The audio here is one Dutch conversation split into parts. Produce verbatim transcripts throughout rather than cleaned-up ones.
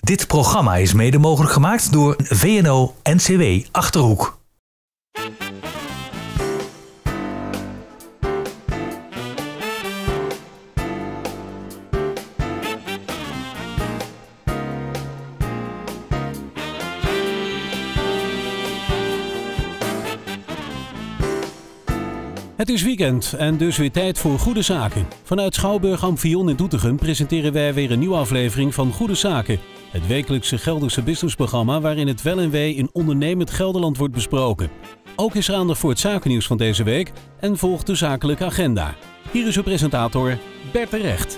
Dit programma is mede mogelijk gemaakt door V N O N C W Achterhoek. Het is weekend en dus weer tijd voor Goede Zaken. Vanuit Schouwburg Amphion in Doetinchem presenteren wij weer een nieuwe aflevering van Goede Zaken. Het wekelijkse Gelderse businessprogramma waarin het wel en wee in ondernemend Gelderland wordt besproken. Ook is er aandacht voor het zakennieuws van deze week en volgt de zakelijke agenda. Hier is uw presentator Bert de Recht.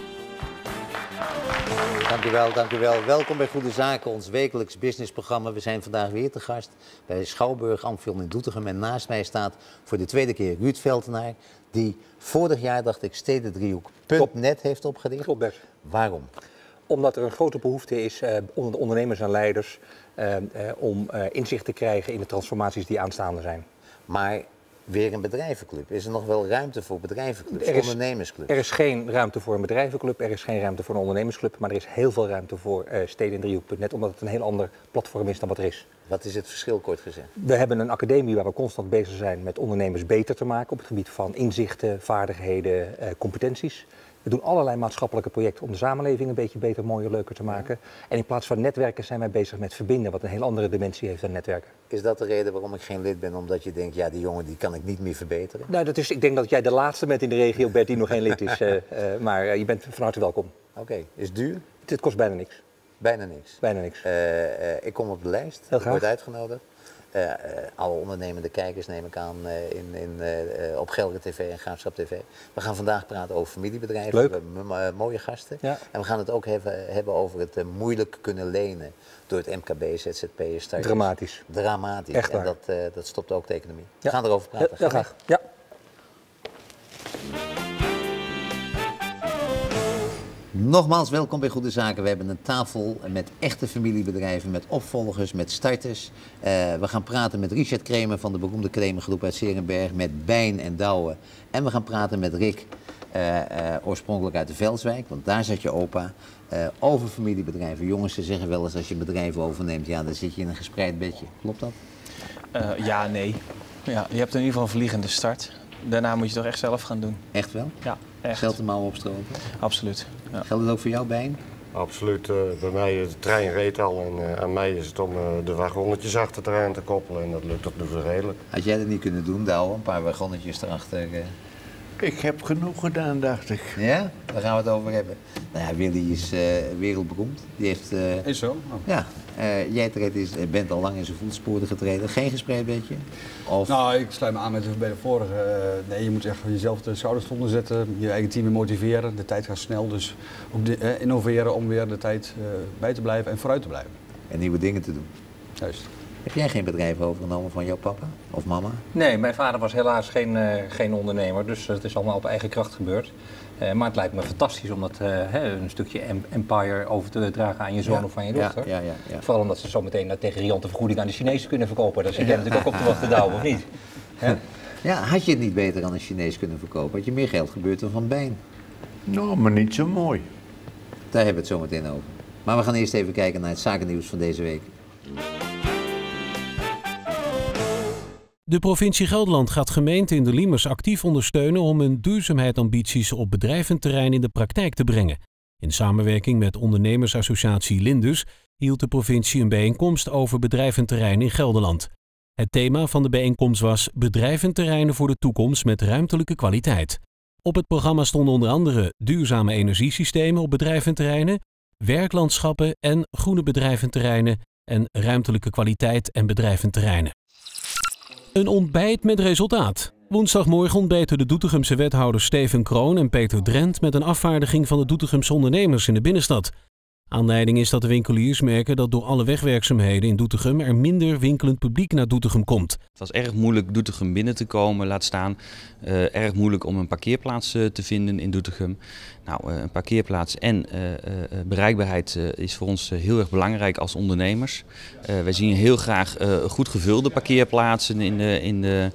Dank u wel, dank u wel. Welkom bij Goede Zaken, ons wekelijks businessprogramma. We zijn vandaag weer te gast bij Schouwburg Amphion in Doetinchem. En naast mij staat voor de tweede keer Ruud Veltenaar, die vorig jaar, dacht ik, stedendriehoek punt net heeft opgericht. Klopt, Bert. Waarom? Omdat er een grote behoefte is uh, onder de ondernemers en leiders uh, uh, om uh, inzicht te krijgen in de transformaties die aanstaande zijn. Maar weer een bedrijvenclub. Is er nog wel ruimte voor bedrijvenclubs, er is, ondernemersclubs? Er is geen ruimte voor een bedrijvenclub, er is geen ruimte voor een ondernemersclub, maar er is heel veel ruimte voor uh, stedendriehoek punt net, omdat het een heel ander platform is dan wat er is. Wat is het verschil, kort gezegd? We hebben een academie waar we constant bezig zijn met ondernemers beter te maken op het gebied van inzichten, vaardigheden, uh, competenties. We doen allerlei maatschappelijke projecten om de samenleving een beetje beter, mooier, leuker te maken. En in plaats van netwerken zijn wij bezig met verbinden, wat een heel andere dimensie heeft dan netwerken. Is dat de reden waarom ik geen lid ben? Omdat je denkt, ja, die jongen die kan ik niet meer verbeteren? Nou, dat is, ik denk dat jij de laatste bent in de regio, Bert, die nog geen lid is. Uh, uh, maar uh, je bent van harte welkom. Oké, okay. Is het duur? Dit kost bijna niks. Bijna niks? Bijna niks. Uh, uh, ik kom op de lijst, heel ik graag. word uitgenodigd. Uh, uh, alle ondernemende kijkers neem ik aan uh, in, in, uh, op Gelre T V en Graafschap T V. We gaan vandaag praten over familiebedrijven. Leuk. We hebben uh, mooie gasten. Ja. En we gaan het ook hebben, hebben over het uh, moeilijk kunnen lenen door het M K B, Z Z P'ers, starters. Dramatisch. Dramatisch. Echt waar. En dat, uh, dat stopt ook de economie. Ja. We gaan erover praten. Heel, heel graag. Ja. Nogmaals, welkom bij Goede Zaken. We hebben een tafel met echte familiebedrijven, met opvolgers, met starters. Uh, we gaan praten met Richard Kremer van de beroemde Kremergroep uit 's-Heerenberg, met Bein en Douwe. En we gaan praten met Rick, uh, uh, oorspronkelijk uit de Velswijk, want daar zat je opa, uh, over familiebedrijven. Jongens, ze zeggen wel eens als je een bedrijf overneemt, ja, dan zit je in een gespreid bedje. Klopt dat? Uh, ja, nee. Ja, je hebt in ieder geval een vliegende start. Daarna moet je toch echt zelf gaan doen. Echt wel? Ja, echt. Zelf de mouwen opstropen? Absoluut. Ja. Geldt het ook voor jou, Bein? Absoluut. Uh, bij mij, de trein reed al en uh, aan mij is het om uh, de wagonnetjes achter de trein te koppelen en dat lukt tot nu toe redelijk. Had jij dat niet kunnen doen, Douwe? Een paar wagonnetjes erachter? Uh... Ik heb genoeg gedaan, dacht ik. Ja? Daar gaan we het over hebben. Nou ja, Willy is uh, wereldberoemd. Die heeft... Uh... Is zo? Oh. Ja. Uh, jij treedt is, bent al lang in zijn voetsporen getreden. Geen gespreid bedje? Of... Nou, ik sluit me aan met bij de vorige. Uh, nee, je moet echt jezelf de schouders onder zetten. Je eigen team weer motiveren. De tijd gaat snel, dus ook de, uh, innoveren om weer de tijd uh, bij te blijven en vooruit te blijven. En nieuwe dingen te doen. Juist. Heb jij geen bedrijf overgenomen van jouw papa of mama? Nee, mijn vader was helaas geen, uh, geen ondernemer, dus het is allemaal op eigen kracht gebeurd. Uh, maar het lijkt me fantastisch om dat uh, hè, een stukje empire over te dragen aan je zoon ja, of aan je dochter. Ja, ja, ja, ja. Vooral omdat ze zo meteen uh, tegen riante vergoeding aan de Chinezen kunnen verkopen. Daar zit jij ja. natuurlijk ook op te wachten, Douwe, of niet? Ja. Ja, had je het niet beter aan een Chinees kunnen verkopen? Had je meer geld gebeurd dan van Bein? Nou, maar niet zo mooi. Daar hebben we het zo meteen over. Maar we gaan eerst even kijken naar het zakennieuws van deze week. De provincie Gelderland gaat gemeenten in de Liemers actief ondersteunen om hun duurzaamheidsambities op bedrijventerrein in de praktijk te brengen. In samenwerking met ondernemersassociatie Lindus hield de provincie een bijeenkomst over bedrijventerrein in Gelderland. Het thema van de bijeenkomst was bedrijventerreinen voor de toekomst met ruimtelijke kwaliteit. Op het programma stonden onder andere duurzame energiesystemen op bedrijventerreinen, werklandschappen en groene bedrijventerreinen en ruimtelijke kwaliteit en bedrijventerreinen. Een ontbijt met resultaat. Woensdagmorgen ontbeten de Doetinchemse wethouders Steven Kroon en Peter Drent met een afvaardiging van de Doetinchemse ondernemers in de binnenstad. Aanleiding is dat de winkeliers merken dat door alle wegwerkzaamheden in Doetinchem er minder winkelend publiek naar Doetinchem komt. Het was erg moeilijk Doetinchem binnen te komen, laat staan. Uh, erg moeilijk om een parkeerplaats uh, te vinden in Doetinchem. Nou, uh, een parkeerplaats en uh, uh, bereikbaarheid uh, is voor ons uh, heel erg belangrijk als ondernemers. Uh, wij zien heel graag uh, goed gevulde parkeerplaatsen in de, in de,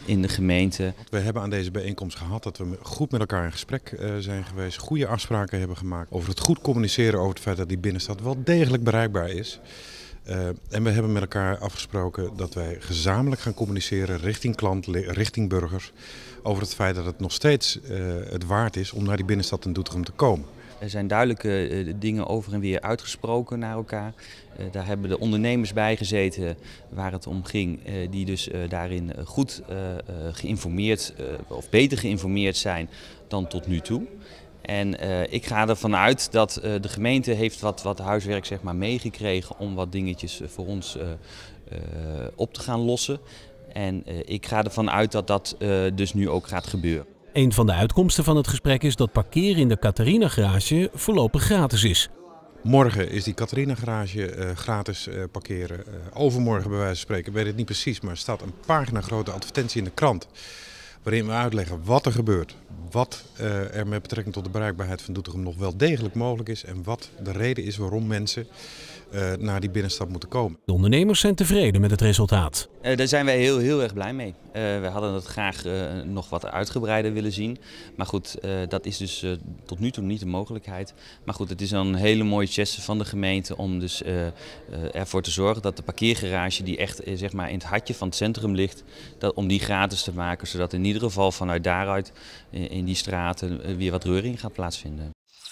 in de gemeente. We hebben aan deze bijeenkomst gehad dat we goed met elkaar in gesprek uh, zijn geweest. Goede afspraken hebben gemaakt over het goed communiceren over het feit dat die binnenstad wel degelijk bereikbaar is. Uh, en we hebben met elkaar afgesproken dat wij gezamenlijk gaan communiceren richting klant, richting burgers. Over het feit dat het nog steeds uh, het waard is om naar die binnenstad in Doetinchem te komen. Er zijn duidelijke uh, dingen over en weer uitgesproken naar elkaar. Uh, daar hebben de ondernemers bij gezeten waar het om ging, uh, die dus uh, daarin goed uh, uh, geïnformeerd uh, of beter geïnformeerd zijn dan tot nu toe. En uh, ik ga ervan uit dat uh, de gemeente heeft wat, wat huiswerk zeg maar, meegekregen om wat dingetjes voor ons uh, uh, op te gaan lossen. En uh, ik ga ervan uit dat dat uh, dus nu ook gaat gebeuren. Een van de uitkomsten van het gesprek is dat parkeren in de Catharina garage voorlopig gratis is. Morgen is die Catharina garage uh, gratis uh, parkeren. Uh, overmorgen bij wijze van spreken, ik weet het niet precies, maar er staat een pagina grote advertentie in de krant. Waarin we uitleggen wat er gebeurt. Wat uh, er met betrekking tot de bereikbaarheid van Doetinchem nog wel degelijk mogelijk is. En wat de reden is waarom mensen uh, naar die binnenstad moeten komen. De ondernemers zijn tevreden met het resultaat. Uh, daar zijn wij heel, heel erg blij mee. Uh, we hadden het graag uh, nog wat uitgebreider willen zien. Maar goed, uh, dat is dus uh, tot nu toe niet de mogelijkheid. Maar goed, het is een hele mooie geste van de gemeente om dus uh, uh, ervoor te zorgen dat de parkeergarage die echt uh, zeg maar in het hartje van het centrum ligt, dat, om die gratis te maken. Zodat in ieder geval vanuit daaruit uh, in die straten uh, weer wat reuring gaat plaatsvinden.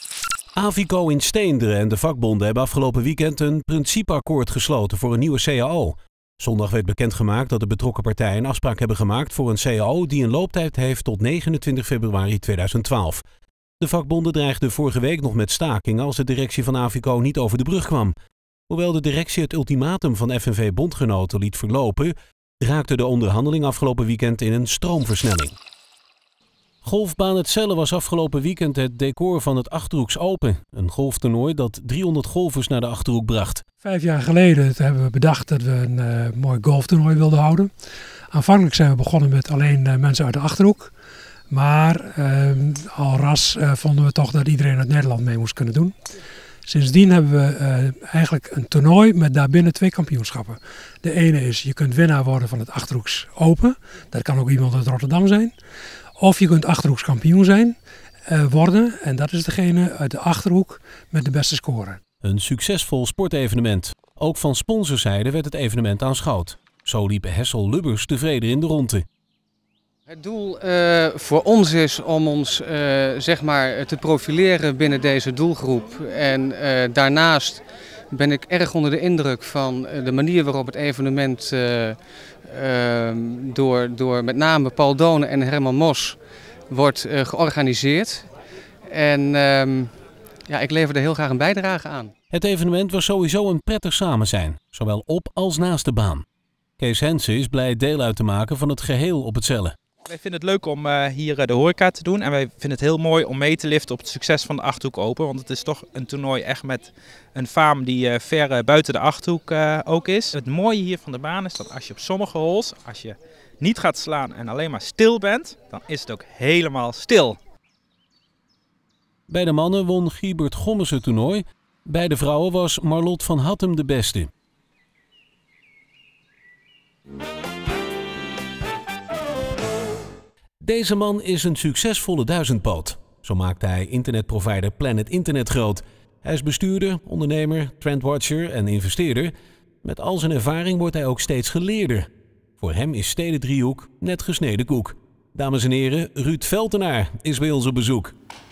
Avico in Steenderen en de vakbonden hebben afgelopen weekend een principeakkoord gesloten voor een nieuwe C A O. Zondag werd bekendgemaakt dat de betrokken partijen een afspraak hebben gemaakt voor een C A O die een looptijd heeft tot negenentwintig februari tweeduizend twaalf. De vakbonden dreigden vorige week nog met stakingen als de directie van Avico niet over de brug kwam. Hoewel de directie het ultimatum van F N V-bondgenoten liet verlopen, raakte de onderhandeling afgelopen weekend in een stroomversnelling. Golfbaan Het Celle was afgelopen weekend het decor van het Achterhoeks Open. Een golftoernooi dat driehonderd golfers naar de Achterhoek bracht. Vijf jaar geleden hebben we bedacht dat we een uh, mooi golftoernooi wilden houden. Aanvankelijk zijn we begonnen met alleen uh, mensen uit de Achterhoek. Maar uh, al ras uh, vonden we toch dat iedereen uit Nederland mee moest kunnen doen. Sindsdien hebben we uh, eigenlijk een toernooi met daarbinnen twee kampioenschappen. De ene is, je kunt winnaar worden van het Achterhoeks Open. Dat kan ook iemand uit Rotterdam zijn. Of je kunt Achterhoeks kampioen zijn, uh, worden. En dat is degene uit de Achterhoek met de beste score. Een succesvol sportevenement. Ook van sponsorzijde werd het evenement aanschouwd. Zo liep Hessel Lubbers tevreden in de ronde. Het doel uh, voor ons is om ons uh, zeg maar te profileren binnen deze doelgroep. En uh, daarnaast ben ik erg onder de indruk van de manier waarop het evenement uh, uh, door, door met name Paul Donen en Herman Mos wordt uh, georganiseerd. En uh, ja, ik lever er heel graag een bijdrage aan. Het evenement was sowieso een prettig samen zijn, zowel op als naast de baan. Kees Hensen is blij deel uit te maken van het geheel op het Celle. Wij vinden het leuk om uh, hier uh, de horeca te doen en wij vinden het heel mooi om mee te liften op het succes van de Achterhoek Open. Want het is toch een toernooi echt met een faam die uh, ver uh, buiten de Achterhoek uh, ook is. Het mooie hier van de baan is dat als je op sommige holes, als je niet gaat slaan en alleen maar stil bent, dan is het ook helemaal stil. Bij de mannen won Giebert Gommes het toernooi. Bij de vrouwen was Marlot van Hattem de beste. Deze man is een succesvolle duizendpoot. Zo maakte hij internetprovider Planet Internet groot. Hij is bestuurder, ondernemer, trendwatcher en investeerder. Met al zijn ervaring wordt hij ook steeds geleerder. Voor hem is Stedendriehoek net gesneden koek. Dames en heren, Ruud Veltenaar is bij ons op bezoek.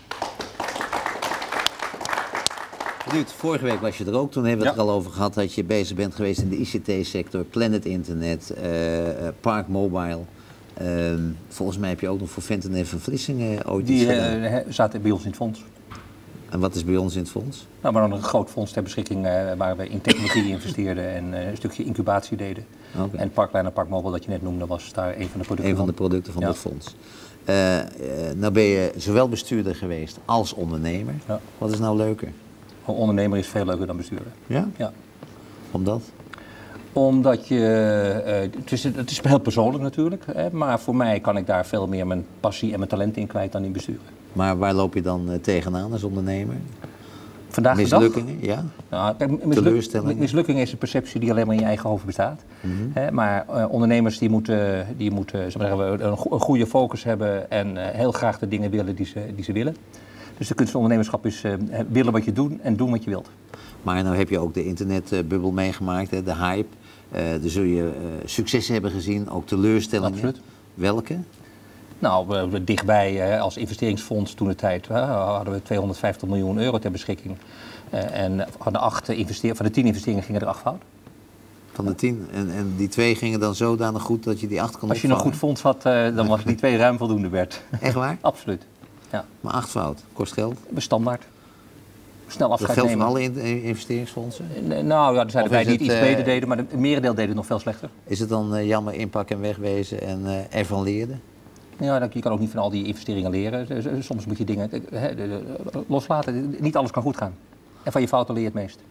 Ruud, vorige week was je er ook. Toen hebben we het ja. er al over gehad dat je bezig bent geweest in de I C T-sector, Planet Internet, uh, Park Mobile. Uh, volgens mij heb je ook nog voor Venten en Van Vlissingen ooit Die iets gedaan. uh, zaten bij ons in het fonds. En wat is bij ons in het fonds? Nou, maar dan een groot fonds ter beschikking uh, waar we in technologie investeerden en uh, een stukje incubatie deden. Okay. En Parklijn en Park Mobile dat je net noemde was daar een van de producten Een van de producten van ja. dat fonds. Uh, uh, nou ben je zowel bestuurder geweest als ondernemer. Ja. Wat is nou leuker? Een ondernemer is veel leuker dan bestuurder. Ja? Ja. Omdat? Omdat je, uh, het, is, het is heel persoonlijk natuurlijk, hè, maar voor mij kan ik daar veel meer mijn passie en mijn talent in kwijt dan in besturen. Maar waar loop je dan uh, tegenaan als ondernemer? Vandaag Mislukkingen, de dag? ja. Nou, kijk, misluk teleurstellingen. Mislukking is een perceptie die alleen maar in je eigen hoofd bestaat. Mm-hmm. He, maar uh, ondernemers die moeten, die moeten zeg maar, een, go een goede focus hebben en uh, heel graag de dingen willen die ze, die ze willen. Dus de kunst van ondernemerschap is uh, willen wat je doet en doen wat je wilt. Maar nou heb je ook de internetbubbel meegemaakt, hè, de hype. Uh, daar zul je uh, successen hebben gezien, ook teleurstellingen. Absoluut. Welke? Nou, we, we dichtbij uh, als investeringsfonds toen de tijd uh, hadden we tweehonderdvijftig miljoen euro ter beschikking. Uh, en van de, acht investeer van de tien investeringen gingen er acht fout. Van de tien. En, en die twee gingen dan zodanig goed dat je die acht kon Als je opvangen? een goed fonds had, uh, dan was die twee ruim voldoende werd. Echt waar? Absoluut. Ja. Maar acht fout, kost geld? Standaard. Snel afscheid dat geldt nemen. voor alle in investeringsfondsen? Uh, nou ja, er zijn Of erbij is die het het, iets uh, beter deden, maar het merendeel deed het nog veel slechter. Is het dan uh, jammer inpakken en wegwezen en uh, ervan leren? Ja, je kan ook niet van al die investeringen leren. Soms moet je dingen he, de, de, loslaten. Niet alles kan goed gaan. En van je fouten leer je het meest.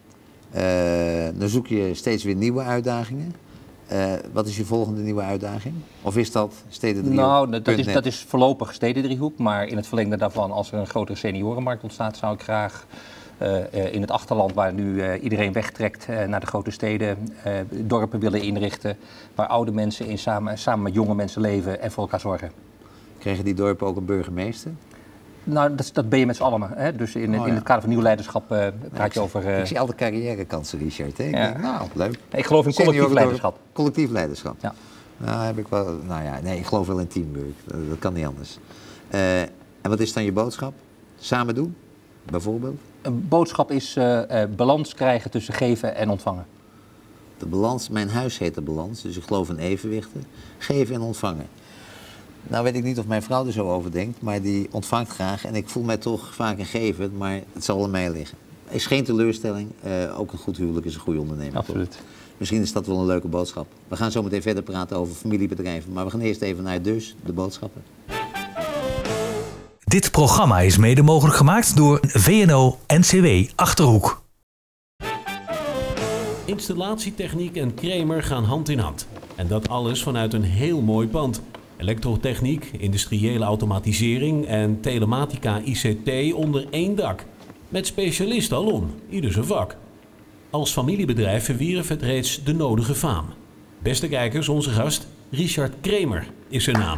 Uh, dan zoek je steeds weer nieuwe uitdagingen. Uh, wat is je volgende nieuwe uitdaging? Of is dat Stedendriehoek? Nou, dat is, dat is voorlopig Stedendriehoek. Maar in het verlengde daarvan, als er een grotere seniorenmarkt ontstaat, zou ik graag uh, uh, in het achterland, waar nu uh, iedereen wegtrekt uh, naar de grote steden, uh, dorpen willen inrichten. Waar oude mensen in samen, samen met jonge mensen leven en voor elkaar zorgen. Krijgen die dorpen ook een burgemeester? Nou, dat, dat ben je met z'n allen. Hè? Dus in, oh, ja. in het kader van nieuw leiderschap uh, praat je over... Uh... Ik zie altijd carrièrekansen, Richard. Hè? Ik ja. denk, nou, leuk. Ik geloof in collectief Senior leiderschap. Collectief leiderschap. Ja. Nou, heb ik wel, nou ja, nee, ik geloof wel in teamwork. Dat, dat kan niet anders. Uh, en wat is dan je boodschap? Samen doen, bijvoorbeeld? Een boodschap is uh, uh, balans krijgen tussen geven en ontvangen. De balans, mijn huis heet de balans, dus ik geloof in evenwichten. Geven en ontvangen. Nou weet ik niet of mijn vrouw er zo over denkt, maar die ontvangt graag. En ik voel mij toch vaak een gever, maar het zal aan mij liggen. Is geen teleurstelling, uh, ook een goed huwelijk is een goede ondernemer. Absoluut. Toch? Misschien is dat wel een leuke boodschap. We gaan zo meteen verder praten over familiebedrijven, maar we gaan eerst even naar dus de boodschappen. Dit programma is mede mogelijk gemaakt door V N O N C W Achterhoek. Installatietechniek en Kramer gaan hand in hand. En dat alles vanuit een heel mooi pand. Elektrotechniek, industriële automatisering en telematica I C T onder één dak. Met specialisten alom, ieder zijn vak. Als familiebedrijf verwierf het reeds de nodige faam. Beste kijkers, onze gast, Richard Kramer is zijn naam.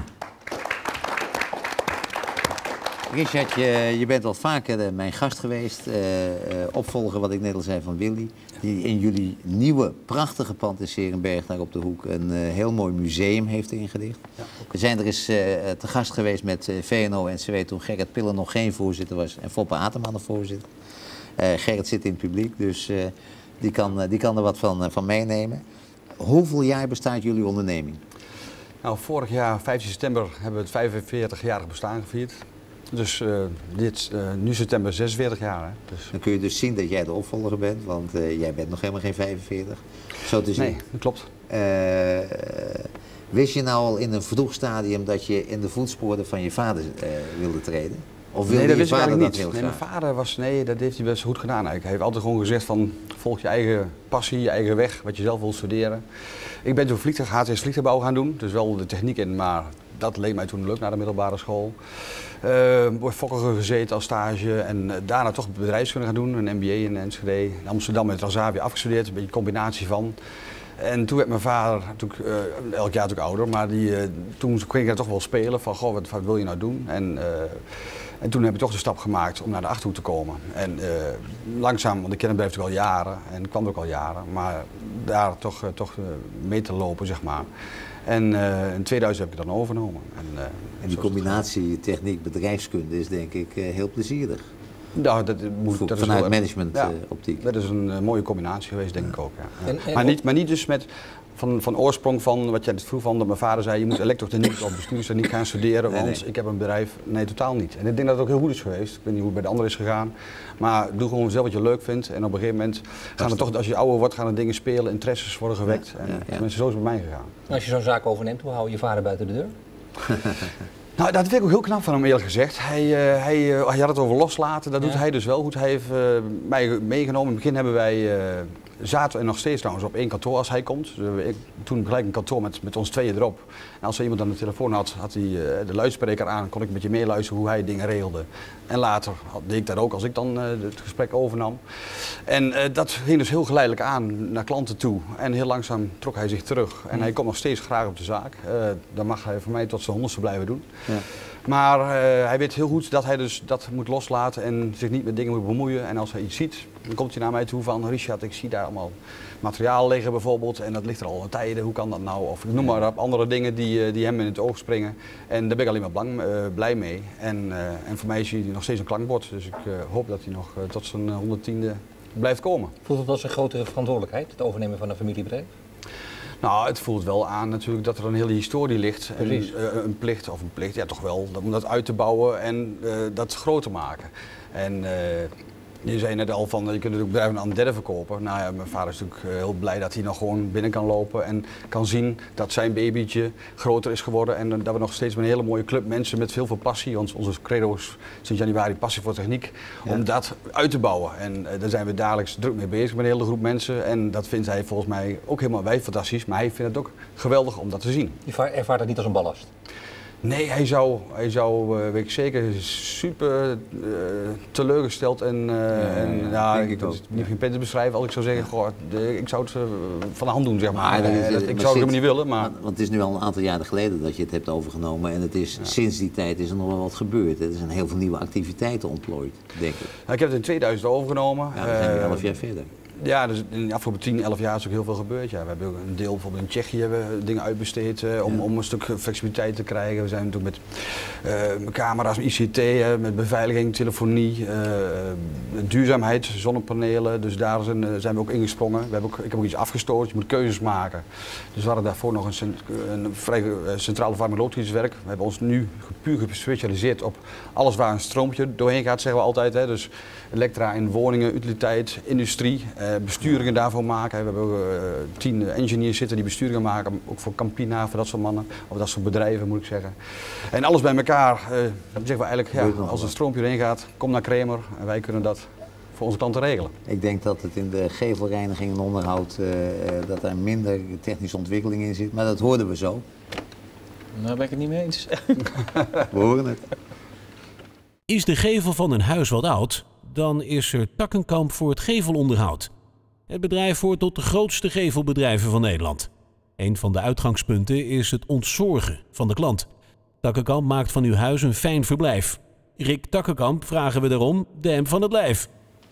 Richard, je, je bent al vaker uh, mijn gast geweest, uh, uh, opvolger wat ik net al zei van Willy, die in jullie nieuwe prachtige pand in Serenberg daar op de hoek een uh, heel mooi museum heeft ingericht. Ja, we zijn er eens uh, te gast geweest met uh, V N O N C W toen Gerrit Pillen nog geen voorzitter was en Foppe Ateman de voorzitter. Uh, Gerrit zit in het publiek, dus uh, die, kan, uh, die kan er wat van, uh, van meenemen. Hoeveel jaar bestaat jullie onderneming? Nou, vorig jaar, vijftien september, hebben we het vijfenveertigjarig bestaan gevierd. Dus uh, dit, uh, nu september zesenveertig jaar. Hè? Dus. Dan kun je dus zien dat jij de opvolger bent, want uh, jij bent nog helemaal geen vijfenveertig. Zo te zien. Nee, dat klopt. Uh, wist je nou al in een vroeg stadium dat je in de voetsporen van je vader uh, wilde treden? Of wilde nee, dat je wist ik vader eigenlijk dat niet. heel Nee, mijn vader was, nee, dat heeft hij best goed gedaan eigenlijk. Hij heeft altijd gewoon gezegd van, volg je eigen passie, je eigen weg, wat je zelf wilt studeren. Ik ben toen vliegtuig, H T S vliegtuigbouw gaan doen, dus wel de techniek in, maar dat leek mij toen leuk na de middelbare school. Uh, bij Fokker gezeten als stage en uh, daarna toch bedrijfskunde gaan doen, een M B A in Enschede. In Amsterdam met Transavia afgestudeerd, een beetje een combinatie van. En toen werd mijn vader, natuurlijk, uh, elk jaar natuurlijk ouder, maar die, uh, toen ging ik er toch wel spelen van, goh, wat, wat wil je nou doen? En, uh, en toen heb ik toch de stap gemaakt om naar de Achterhoek te komen. En uh, langzaam, want ik ken het bedrijf natuurlijk al jaren en kwam er ook al jaren, maar daar toch, uh, toch uh, mee te lopen, zeg maar. En uh, in tweeduizend heb ik het dan overgenomen. En, uh, en die combinatie techniek-bedrijfskunde is denk ik uh, heel plezierig. Nou, dat moet, Voor, dat vanuit is management-optiek. Ja, uh, dat is een uh, mooie combinatie geweest, denk ja. ik ook. Ja. En, en maar, niet, maar niet dus met van, van oorsprong van wat jij net vroeg van dat mijn vader zei, je moet elektrotechniek of bestuurstechniek gaan studeren, nee, want nee. ik heb een bedrijf. Nee, totaal niet. En ik denk dat het ook heel goed is geweest. Ik weet niet hoe het bij de anderen is gegaan. Maar doe gewoon zelf wat je leuk vindt. En op een gegeven moment gaan er toch, als je ouder wordt, gaan er dingen spelen, interesses worden gewekt. Ja, en ja, ja. mensen, zo is het bij mij gegaan. Als je zo'n zaak overneemt, hoe hou je je vader buiten de deur? Nou, dat vind ik ook heel knap van hem, eerlijk gezegd. Hij, uh, hij, uh, hij had het over loslaten, dat ja. doet hij dus wel goed. Hij heeft uh, mij meegenomen. In het begin hebben wij uh, zaten we nog steeds trouwens op één kantoor als hij komt. Dus ik, toen gelijk een kantoor met, met ons tweeën erop. En als er iemand aan de telefoon had, had hij uh, de luidspreker aan, kon ik een beetje meeluisteren hoe hij dingen regelde. En later had, deed ik dat ook als ik dan uh, het gesprek overnam. En uh, dat ging dus heel geleidelijk aan naar klanten toe. En heel langzaam trok hij zich terug. En hij komt nog steeds graag op de zaak. Uh, dat mag hij voor mij tot zijn honderdste blijven doen. Ja. Maar uh, hij weet heel goed dat hij dus dat moet loslaten en zich niet met dingen moet bemoeien. En als hij iets ziet, dan komt hij naar mij toe van Richard, ik zie daar allemaal materiaal liggen bijvoorbeeld en dat ligt er al een tijden, hoe kan dat nou? Of ik noem maar op, andere dingen die, die hem in het oog springen. En daar ben ik alleen maar blang, uh, blij mee. En, uh, en voor mij is hij nog steeds een klankbord, dus ik uh, hoop dat hij nog uh, tot zijn honderdtiende blijft komen. Voelt het als een grotere verantwoordelijkheid, het overnemen van een familiebedrijf? Nou, het voelt wel aan natuurlijk dat er een hele historie ligt. En, uh, een plicht, of een plicht, ja toch wel, om dat uit te bouwen en uh, dat groot te maken. En uh, je zei net al van, je kunt natuurlijk bedrijven aan derden verkopen. Nou ja, mijn vader is natuurlijk heel blij dat hij nog gewoon binnen kan lopen en kan zien dat zijn babytje groter is geworden. En dat we nog steeds met een hele mooie club mensen met veel veel passie, ons, onze credo is sinds januari passie voor techniek, ja. om dat uit te bouwen. En uh, daar zijn we dagelijks druk mee bezig met een hele groep mensen. En dat vindt hij volgens mij ook helemaal wij fantastisch, maar hij vindt het ook geweldig om dat te zien. Je ervaart het niet als een ballast? Nee, hij zou, hij zou uh, weet ik zeker, super uh, teleurgesteld en, uh, ja, en ja, ja, ik kan het niet geen pen te beschrijven als ik zou zeggen, goh, de, ik zou het uh, van de hand doen, zeg maar. maar, uh, dat, ik zou het helemaal niet willen, maar... Want het is nu al een aantal jaren geleden dat je het hebt overgenomen en het is, ja. sinds die tijd is er nog wel wat gebeurd. Er zijn heel veel nieuwe activiteiten ontplooid, denk ik. Nou, ik heb het in tweeduizend overgenomen. Ja, dan zijn we elf jaar verder. Ja, dus in de afgelopen tien, elf jaar is ook heel veel gebeurd. Ja, we hebben ook een deel bijvoorbeeld in Tsjechië hebben we dingen uitbesteed uh, om, ja. om een stuk flexibiliteit te krijgen. We zijn natuurlijk met uh, camera's, I C T, uh, met beveiliging, telefonie, uh, duurzaamheid, zonnepanelen. Dus daar zijn, uh, zijn we ook ingesprongen. We hebben ook, ik heb ook iets afgestoten, je moet keuzes maken. Dus we hadden daarvoor nog een, een vrij uh, centrale farmacologisch werk. We hebben ons nu puur gespecialiseerd op alles waar een stroompje doorheen gaat, zeggen we altijd. Hè. Dus elektra in woningen, utiliteit, industrie. Uh, besturingen daarvoor maken. We hebben ook uh, tien engineers zitten die besturingen maken, ook voor Campina, voor dat soort mannen, of dat soort bedrijven moet ik zeggen. En alles bij elkaar, uh, dan zeggen we eigenlijk, ja, als een stroompje erin gaat, kom naar Kramer en wij kunnen dat voor onze klanten regelen. Ik denk dat het in de gevelreiniging en onderhoud, uh, dat er minder technische ontwikkeling in zit, maar dat hoorden we zo. Daar ben ik het niet mee eens. We horen het. Is de gevel van een huis wat oud, dan is er Takkenkamp voor het gevelonderhoud. Het bedrijf hoort tot de grootste gevelbedrijven van Nederland. Een van de uitgangspunten is het ontzorgen van de klant. Takkenkamp maakt van uw huis een fijn verblijf. Rick Takkenkamp vragen we daarom de hem van het lijf.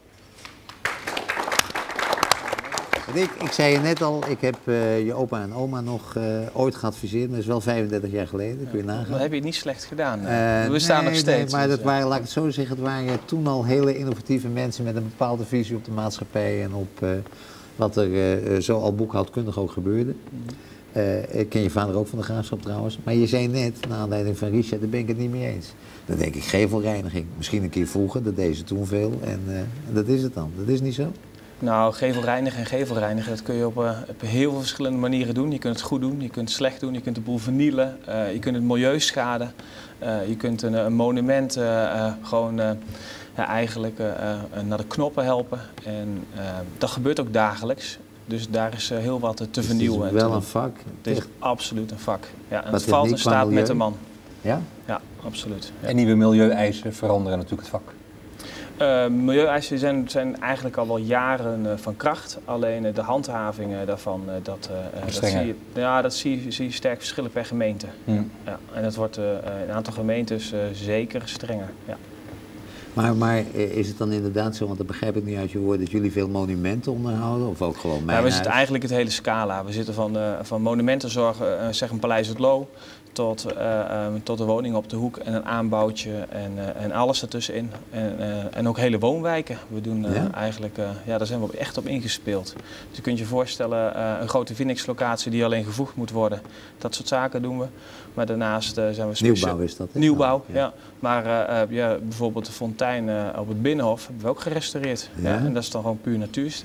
Rick, ik zei je net al, ik heb uh, je opa en oma nog uh, ooit geadviseerd, maar dat is wel vijfendertig jaar geleden, kun je nagaan. Dan heb je het niet slecht gedaan. Uh, we nee, staan nog steeds. Nee, maar dus, dat waren, laat ik het zo zeggen, het waren toen al hele innovatieve mensen met een bepaalde visie op de maatschappij en op uh, wat er uh, zo al boekhoudkundig ook gebeurde. Uh, ik ken je vader ook van de Graafschap trouwens, maar je zei net, naar aanleiding van Richard, daar ben ik het niet mee eens. Dan denk ik gevelreiniging, misschien een keer vroeger, dat deden ze toen veel en uh, dat is het dan, dat is niet zo. Nou, gevelreinigen en gevelreinigen, dat kun je op, uh, op heel veel verschillende manieren doen. Je kunt het goed doen, je kunt het slecht doen, je kunt de boel vernielen, uh, je kunt het milieu schaden. Uh, je kunt een, een monument uh, uh, gewoon uh, ja, eigenlijk uh, uh, naar de knoppen helpen. En uh, dat gebeurt ook dagelijks. Dus daar is uh, heel wat te dus vernieuwen. Het is wel een vak? Het is absoluut een vak. Ja, en het valt en staat met de man. Ja? Ja, absoluut. Ja. En nieuwe milieueisen veranderen natuurlijk het vak. Uh, milieueisen zijn, zijn eigenlijk al wel jaren uh, van kracht. Alleen uh, de handhaving uh, daarvan, uh, dat, uh, dat, zie je, ja, dat zie, je, zie je sterk verschillen per gemeente. Hmm. Ja, en dat wordt uh, in een aantal gemeentes uh, zeker strenger. Ja. Maar, maar is het dan inderdaad zo, want dat begrijp ik niet uit je woorden, dat jullie veel monumenten onderhouden of ook gewoon mijn ja, we huis? zitten eigenlijk het hele scala. We zitten van, uh, van monumentenzorg, uh, zeg een Paleis het Loo, tot, uh, um, tot de woning op de hoek en een aanbouwtje en, uh, en alles ertussenin. En, uh, en ook hele woonwijken. We doen uh, ja? eigenlijk, uh, ja, daar zijn we echt op ingespeeld. Dus je kunt je voorstellen, uh, een grote Vinex-locatie die alleen gevoegd moet worden. Dat soort zaken doen we. Maar daarnaast uh, zijn we speciaal. Nieuwbouw is dat? Hè? Nieuwbouw, ja. ja. Maar uh, uh, ja, bijvoorbeeld de fontein uh, op het Binnenhof hebben we ook gerestaureerd. Ja? Ja, en dat is dan gewoon puur natuursteen.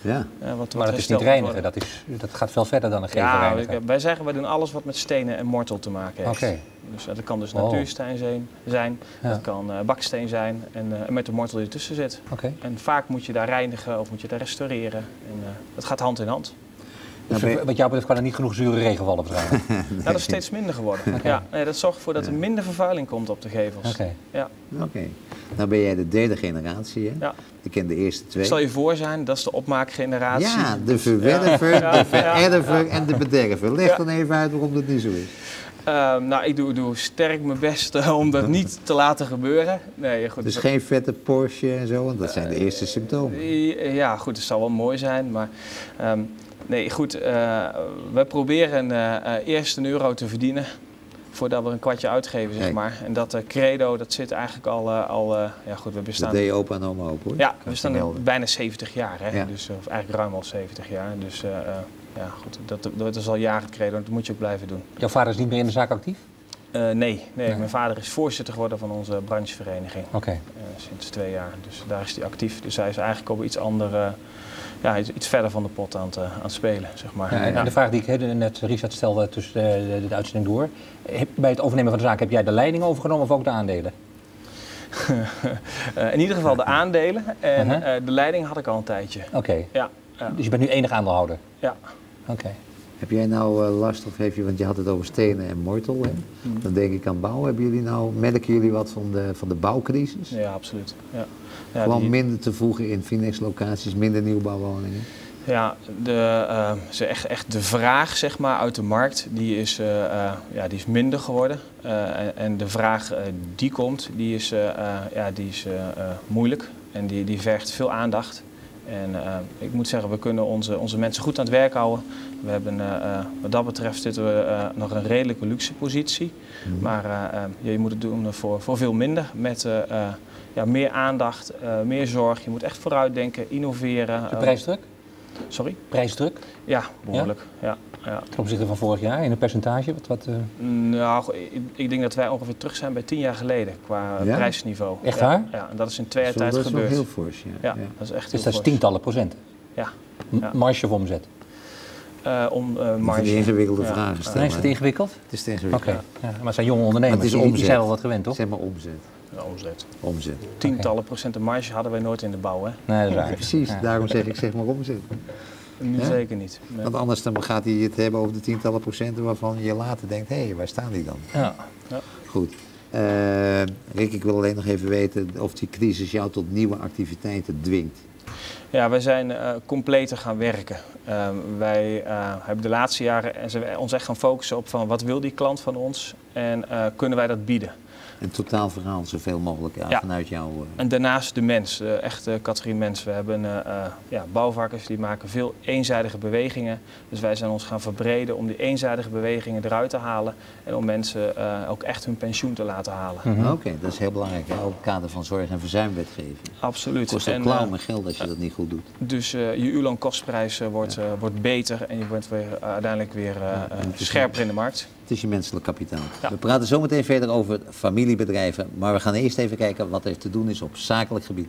Ja. Uh, wat, wat maar dat is niet reinigen, dat, is, dat gaat veel verder dan een gevel ja, reinigen. Wij zeggen, wij doen alles wat met stenen en mortel te maken heeft. Okay. Dus dat kan dus oh. natuursteen zijn, zijn ja. dat kan uh, baksteen zijn en, uh, en met de mortel die ertussen zit. Okay. En vaak moet je daar reinigen of moet je daar restaureren. En, uh, dat gaat hand in hand. Dus nou, wat jou betreft kan er niet genoeg zure regen vallen waarschijnlijk? nee. Ja, dat is steeds minder geworden. Okay. Ja, nee, dat zorgt ervoor dat er minder vervuiling komt op de gevels. Okay. Ja. Oké. Okay. Nou ben jij de derde generatie, hè? Ja. Ik ken de eerste twee. Stel je voor zijn, dat is de opmaakgeneratie. Ja, de verwerver, ja. de vererver ja. en de bederver. Leg ja. dan even uit waarom dat niet zo is. Uh, nou, ik doe, doe sterk mijn best om dat niet te laten gebeuren. Nee, goed, dus geen vette Porsche en zo, want dat zijn de eerste symptomen. Uh, ja, goed, het zou wel mooi zijn, maar... Um, nee, goed, uh, we proberen uh, uh, eerst een euro te verdienen voordat we een kwartje uitgeven, zeg maar. En dat uh, credo, dat zit eigenlijk al... Uh, al uh, ja, goed, we bestaan... Dat deed je opa en oma ook, hoor. Ja, we bestaan bijna zeventig jaar, hè. Ja. Dus, of eigenlijk ruim al zeventig jaar. Dus uh, uh, ja, goed, dat, dat is al jaren het credo, dat moet je ook blijven doen. Jouw vader is niet meer in de zaak actief? Uh, nee, nee, nee, mijn vader is voorzitter geworden van onze branchevereniging. Oké. Okay. Uh, sinds twee jaar, dus daar is hij actief. Dus hij is eigenlijk op iets andere... Ja, iets verder van de pot aan het, aan het spelen, zeg maar. Ja, en ja. de vraag die ik net Richard stelde tussen de, de, de uitzending door. Heb, bij het overnemen van de zaak, heb jij de leiding overgenomen of ook de aandelen? uh, in ieder geval de aandelen en uh-huh. uh, de leiding had ik al een tijdje. Oké. Okay. Ja, ja. Dus je bent nu enig aandeelhouder? Ja. Oké. Okay. Heb jij nou uh, last of heb je, want je had het over stenen en mortel, hè? Mm. Dan denk ik aan bouw. Hebben jullie nou, merken jullie wat van de, van de bouwcrisis? Ja, absoluut. Ja. Ja, Gewoon die... minder te voegen in Finex-locaties, minder nieuwbouwwoningen? Ja, de, uh, echt, echt de vraag zeg maar, uit de markt die is, uh, uh, ja, die is minder geworden. Uh, en, en de vraag uh, die komt, die is, uh, uh, ja, die is uh, uh, moeilijk en die, die vergt veel aandacht. En uh, ik moet zeggen, we kunnen onze, onze mensen goed aan het werk houden. We hebben, uh, uh, wat dat betreft zitten we uh, nog in een redelijke luxe positie. Mm-hmm. Maar uh, uh, je moet het doen voor, voor veel minder. Met uh, uh, ja, meer aandacht, uh, meer zorg. Je moet echt vooruitdenken, innoveren. De prijsdruk? Uh, sorry? Prijsdruk? Ja, behoorlijk. Ja? Ja, ja. Ten opzichte van vorig jaar, in een percentage? Wat, wat, uh... Nou, ik, ik denk dat wij ongeveer terug zijn bij tien jaar geleden qua ja? prijsniveau. Echt waar? Ja, ja, en dat is in twee jaar tijd gebeurd. Dat is wel heel fors, ja. Ja, ja. Dat is echt dus heel dat is tientallen procenten? Ja. ja. Marge of omzet? Uh, om uh, marge. Die ingewikkelde ja. vragen stellen. Nee, is het ingewikkeld? Het is te ingewikkeld. Oké. Okay. Ja, maar het zijn jonge ondernemers, het is omzet. Die zijn wel wat gewend, toch? Zeg maar omzet. Ja, omzet. Omzet. Tientallen okay. procenten marge hadden wij nooit in de bouw, hè? Nee, dat is waar. Ja, precies, ja. daarom zeg ik zeg maar omzet. Nu ja? Zeker niet. Nee. Want anders dan gaat hij het hebben over de tientallen procenten waarvan je later denkt, hé, hey, waar staan die dan? Ja. Ja. Goed. Uh, Rick, ik wil alleen nog even weten of die crisis jou tot nieuwe activiteiten dwingt. Ja, wij zijn uh, completer gaan werken. Uh, wij uh, hebben de laatste jaren ons echt gaan focussen op van wat wil die klant van ons en uh, kunnen wij dat bieden. Een totaal verhaal, zoveel mogelijk ja, ja. vanuit jou. Uh... En daarnaast de mens, de echte categorie mens. We hebben uh, uh, ja, bouwvakkers die maken veel eenzijdige bewegingen. Dus wij zijn ons gaan verbreden om die eenzijdige bewegingen eruit te halen. En om mensen uh, ook echt hun pensioen te laten halen. Mm-hmm. Oké, okay, dat is heel belangrijk. Hè? Ook in het kader van zorg- en verzuimwetgeving. Absoluut. Het kost ook klauw met geld als je dat niet goed doet. Dus uh, je U L A N-kostprijs uh, wordt, uh, wordt beter en je wordt weer, uh, uiteindelijk weer uh, ja, uh, scherper in de markt. Het is je menselijk kapitaal. Ja. We praten zo meteen verder over familiebedrijven, maar we gaan eerst even kijken wat er te doen is op zakelijk gebied.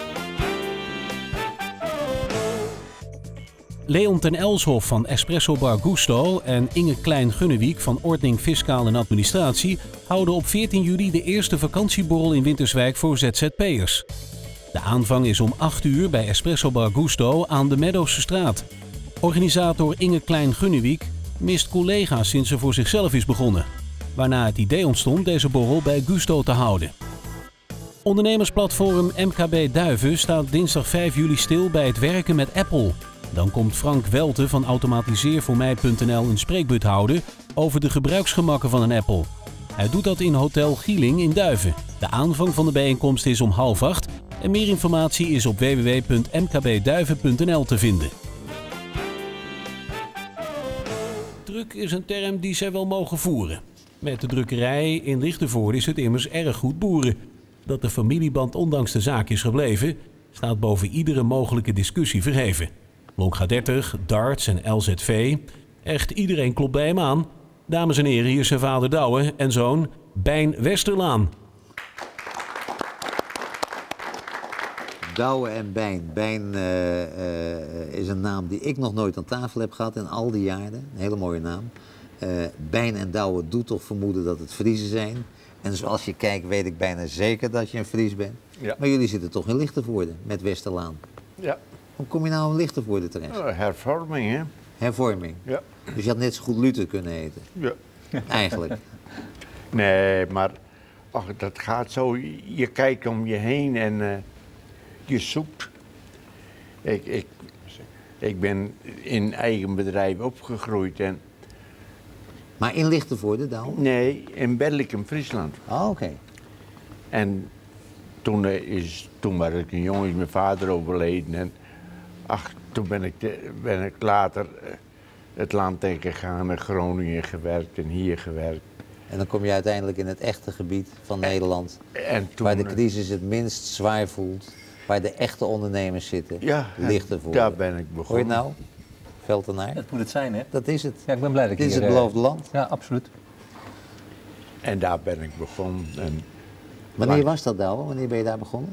Leon ten Elshoff van Espresso Bar Gusto en Inge Klein-Gunnewiek van Ordening Fiscaal en Administratie houden op veertien juli de eerste vakantieborrel in Winterswijk voor Z Z P'ers. De aanvang is om acht uur bij Espresso Bar Gusto aan de Meadowse straat. Organisator Inge Klein-Gunnewiek mist collega's sinds ze voor zichzelf is begonnen, waarna het idee ontstond deze borrel bij Gusto te houden. Ondernemersplatform M K B Duiven staat dinsdag vijf juli stil bij het werken met Apple. Dan komt Frank Welte van automatiseervoormij punt n l een spreekbeurt houden over de gebruiksgemakken van een Apple. Hij doet dat in Hotel Gieling in Duiven. De aanvang van de bijeenkomst is om half acht en meer informatie is op w w w punt m k b duiven punt n l te vinden. Druk is een term die zij wel mogen voeren. Met de drukkerij in Lichtenvoorde is het immers erg goed boeren. Dat de familieband ondanks de zaak is gebleven, staat boven iedere mogelijke discussie verheven. Longa dertig, darts en L Z V. Echt iedereen klopt bij hem aan. Dames en heren, hier is zijn vader Douwe en zoon Bijn Westerlaan. Douwe en Bijn. Bijn uh, uh, is een naam die ik nog nooit aan tafel heb gehad in al die jaren. Een hele mooie naam. Uh, Bijn en Douwe doet toch vermoeden dat het Friezen zijn. En zoals je kijkt weet ik bijna zeker dat je een Fries bent. Ja. Maar jullie zitten toch in Lichtenvoorde met Westerlaan. Ja. Hoe kom je nou in Lichtenvoorde terecht? Oh, hervorming, hè? Hervorming? Ja. Dus je had net zo goed Luther kunnen heten? Ja. Eigenlijk? Nee, maar ach, dat gaat zo. Je kijkt om je heen en uh, je zoekt. Ik, ik, ik ben in eigen bedrijf opgegroeid. En... Maar in Lichtenvoorde dan? Nee, in Berlicum, Friesland. Oh, oké. Okay. En toen, uh, is, toen was ik een jongen, is mijn vader overleden. En ach, toen ben ik, de, ben ik later uh, het land ingegaan, in Groningen gewerkt en hier gewerkt. En dan kom je uiteindelijk in het echte gebied van en, Nederland, en toen, waar de crisis het minst zwaar voelt, waar de echte ondernemers zitten, ja, Lichtenvoorde. Daar ben ik begonnen. Hoor je het nou? Veltenaar? Dat moet het zijn, hè? Dat is het. Ja, ik ben blij dat ik Dit hier... is het beloofde land. Ja, absoluut. En daar ben ik begonnen. En wanneer lang... was dat, Douwe? Wanneer ben je daar begonnen?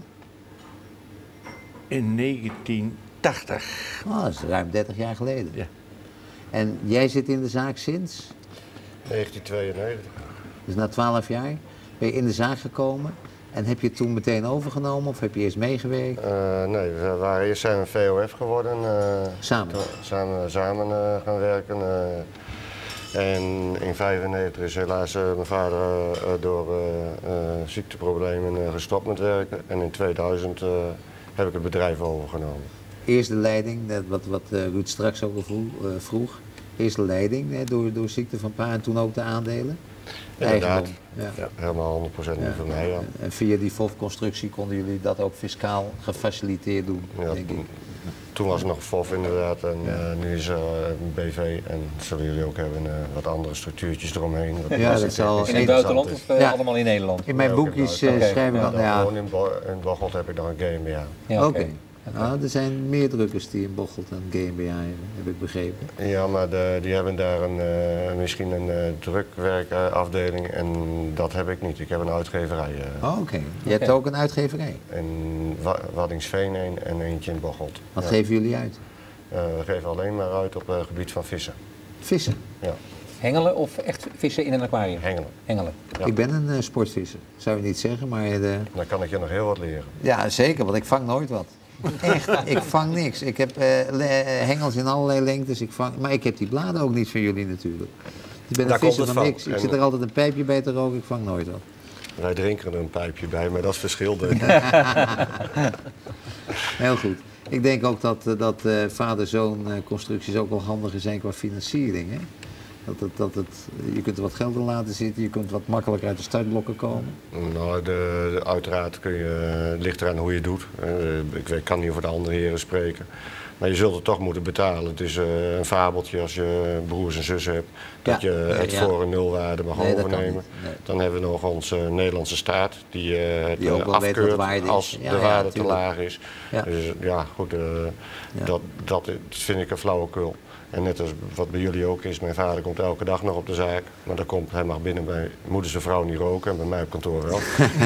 In negentien tachtig. Oh, dat is ruim dertig jaar geleden. Ja. En jij zit in de zaak sinds? negentien tweeënnegentig. Dus na twaalf jaar ben je in de zaak gekomen en heb je het toen meteen overgenomen of heb je eerst meegewerkt? Uh, nee, we waren eerst zijn we een V O F geworden. Uh, samen? Samen, samen uh, gaan werken. Uh, en in vijfennegentig is helaas uh, mijn vader uh, door uh, uh, ziekteproblemen uh, gestopt met werken. En in tweeduizend uh, heb ik het bedrijf overgenomen. Eerst de leiding, wat, wat uh, Ruud straks ook al vroeg. Uh, vroeg. Eerst de leiding hè, door, door ziekte van pa en toen ook de aandelen? Inderdaad, ja. Ja, helemaal honderd procent ja. Van mij. Ja. En via die F O F-constructie konden jullie dat ook fiscaal gefaciliteerd doen, ja, denk ik. Toen was het nog F O F inderdaad en ja. uh, nu is er uh, B V en zullen jullie ook hebben uh, wat andere structuurtjes eromheen. Dat ja, dat zal in het buitenland of uh, ja. allemaal in Nederland? In mijn ja, boekjes uh, okay. schrijf ik dan, ja. Gewoon in, Bo in Bocholt heb ik dan een GmbH. Ja, oké. Okay. Nou, er zijn meer drukkers die in Bocholt een GmbH hebben, heb ik begrepen. Ja, maar de, die hebben daar een, uh, misschien een uh, drukwerkafdeling en dat heb ik niet. Ik heb een uitgeverij. Uh. Oh, oké. Okay. Je okay. hebt ook een uitgeverij? In Waddinxveen een en eentje in Bocholt. Wat ja. geven jullie uit? Uh, we geven alleen maar uit op het uh, gebied van vissen. Vissen? Ja. Hengelen of echt vissen in een aquarium? Hengelen. Hengelen. Ja. Ik ben een uh, sportvisser, zou je niet zeggen, maar... De... Dan kan ik je nog heel wat leren. Ja, zeker, want ik vang nooit wat. Echt, ik vang niks. Ik heb uh, hengels in allerlei lengtes, ik vang, maar ik heb die bladen ook niet van jullie natuurlijk. Ik ben een visser van, van niks. Ik en zit er altijd een pijpje bij te roken, ik vang nooit wat. Wij drinken er een pijpje bij, maar dat is verschil. Heel goed. Ik denk ook dat, dat uh, vader-zoon uh, constructies ook wel handiger zijn qua financiering. Hè? Dat het, dat het, je kunt er wat geld in laten zitten, je kunt wat makkelijker uit de startblokken komen. Nou, de, de, uiteraard kun je, het ligt eraan hoe je het doet. Uh, ik, ik kan niet over de andere heren spreken. Maar je zult het toch moeten betalen. Het is uh, een fabeltje als je broers en zussen hebt, dat ja, je het ja, ja. voor een nulwaarde mag nee, overnemen. Nee. Dan hebben we nog onze Nederlandse staat, die uh, het die afkeurt als ja, de waarde ja, te laag is. Ja. Dus ja, goed, uh, ja. Dat, dat vind ik een flauwekul. En net als wat bij jullie ook is, mijn vader komt elke dag nog op de zaak. Maar dan komt, hij mag binnen bij moeder zijn vrouw niet roken en bij mij op kantoor wel.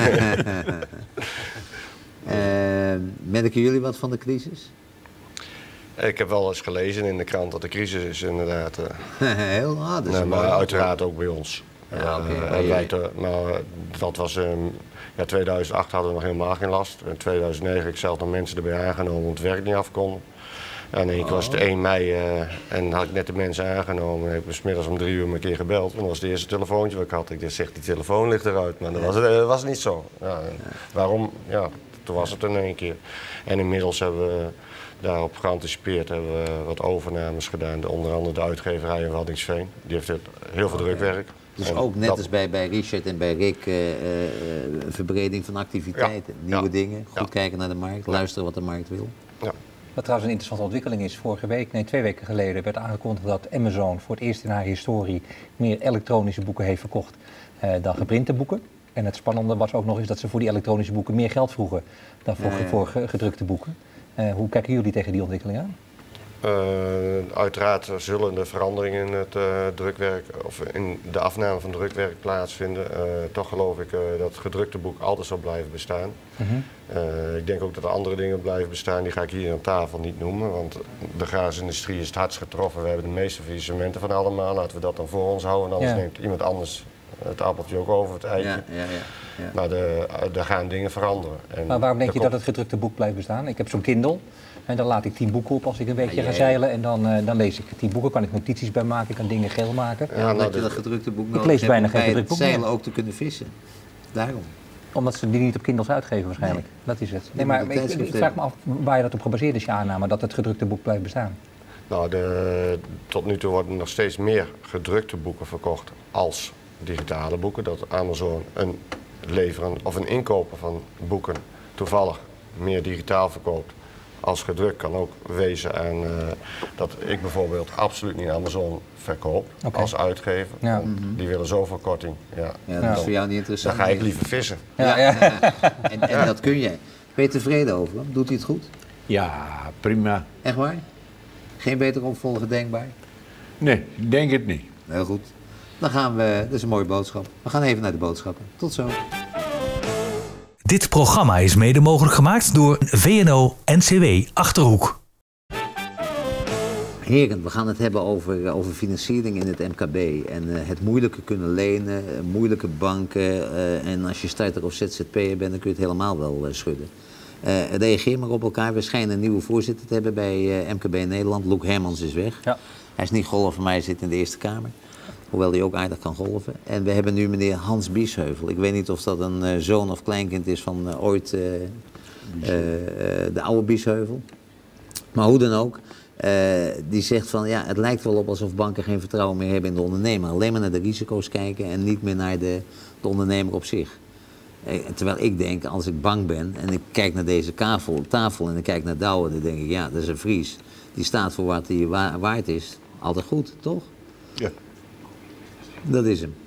uh, merken jullie wat van de crisis? Ik heb wel eens gelezen in de krant dat de crisis is inderdaad. Uh, Heel ah, dat is nee, maar uiteraard ook bij ons. Ja, okay, uh, en wij te, maar dat was, um, ja, tweeduizend acht hadden we nog helemaal geen last. In tweeduizend negen heb ik zelf nog mensen erbij aangenomen omdat het werk niet af kon. En één keer was het één mei uh, en had ik net de mensen aangenomen. En heb ik 's middags om drie uur een keer gebeld. En dat was het eerste telefoontje wat ik had. Ik dacht, zeg, die telefoon ligt eruit. Maar dat was het, uh, was het niet zo. Ja, ja. Waarom? Ja, toen was het in één keer. En inmiddels hebben we daarop geanticipeerd, hebben we wat overnames gedaan. Onder andere de uitgeverij in Waddinxveen. Die heeft heel veel drukwerk. Dus en ook net dat... als bij, bij Richard en bij Rick, uh, uh, verbreding van activiteiten. Ja. Nieuwe ja. dingen, goed ja. kijken naar de markt, luisteren wat de markt wil. Ja. Wat trouwens een interessante ontwikkeling is, vorige week, nee twee weken geleden werd aangekondigd dat Amazon voor het eerst in haar historie meer elektronische boeken heeft verkocht uh, dan geprinte boeken. En het spannende was ook nog eens dat ze voor die elektronische boeken meer geld vroegen dan voor, ja, ja. voor gedrukte boeken. Uh, hoe kijken jullie tegen die ontwikkeling aan? Uh, uiteraard zullen er veranderingen in het uh, drukwerk of in de afname van drukwerk plaatsvinden. Uh, toch geloof ik uh, dat het gedrukte boek altijd zal blijven bestaan. Mm-hmm. uh, ik denk ook dat er andere dingen blijven bestaan, die ga ik hier aan tafel niet noemen. Want de glaasindustrie is het hardst getroffen. We hebben de meeste faillissementen van allemaal. Laten we dat dan voor ons houden. Anders ja. neemt iemand anders het appeltje ook over het eitje. Ja, ja, ja, ja. Maar de, er gaan dingen veranderen. En maar waarom denk je dat het gedrukte boek blijft bestaan? Ik heb zo'n Kindle. En dan laat ik tien boeken op als ik een weekje ja, ja, ja. ga zeilen. En dan, uh, dan lees ik tien boeken, kan ik notities bij maken, ik kan dingen geel maken. Ja, nou, dat je dat gedrukte boek nodig ik lees bijna geen gedrukt boek meer. zeilen ook te kunnen vissen. Daarom. Omdat ze die niet op Kindles uitgeven waarschijnlijk. Nee. Dat is het. Nee, maar ik, ik vraag me af waar je dat op gebaseerd is, je aanname, dat het gedrukte boek blijft bestaan. Nou, de, tot nu toe worden nog steeds meer gedrukte boeken verkocht als digitale boeken. Dat Amazon een leveren of een inkoper van boeken toevallig meer digitaal verkoopt als gedrukt, kan ook wezen aan uh, dat ik bijvoorbeeld absoluut niet Amazon verkoop okay. als uitgever. Ja. Mm-hmm. Die willen zoveel korting. Ja. Ja, dat ja. is voor jou niet interessant. Dan ga ik liever vissen. Ja. Ja. Ja. En, en dat kun jij. Ben je tevreden over hem? Doet hij het goed? Ja, prima. Echt waar? Geen betere opvolger denkbaar? Nee, ik denk het niet. Heel goed. Dan gaan we, dat is een mooie boodschap. We gaan even naar de boodschappen. Tot zo. Dit programma is mede mogelijk gemaakt door V N O N C W Achterhoek. Heren, we gaan het hebben over, over financiering in het M K B. En uh, het moeilijke kunnen lenen, uh, moeilijke banken. Uh, en als je starter of Z Z P'er bent, dan kun je het helemaal wel uh, schudden. Uh, reageer maar op elkaar. We schijnen een nieuwe voorzitter te hebben bij uh, M K B Nederland. Loek Hermans is weg. Ja. Hij is niet golfer, maar hij zit in de Eerste Kamer. Hoewel hij ook aardig kan golven. En we hebben nu meneer Hans Biesheuvel. Ik weet niet of dat een uh, zoon of kleinkind is van uh, ooit uh, uh, uh, de oude Biesheuvel. Maar hoe dan ook. Uh, die zegt van ja, het lijkt wel op alsof banken geen vertrouwen meer hebben in de ondernemer. Alleen maar naar de risico's kijken en niet meer naar de, de ondernemer op zich. Uh, terwijl ik denk, als ik bang ben en ik kijk naar deze tafel, tafel en ik kijk naar Douwe, dan denk ik ja, dat is een Fries. Die staat voor wat hij wa waard is. Altijd goed, toch? Ja. Dat is hem.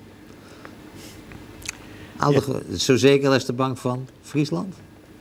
Ja. Zo zeker als de bank van Friesland?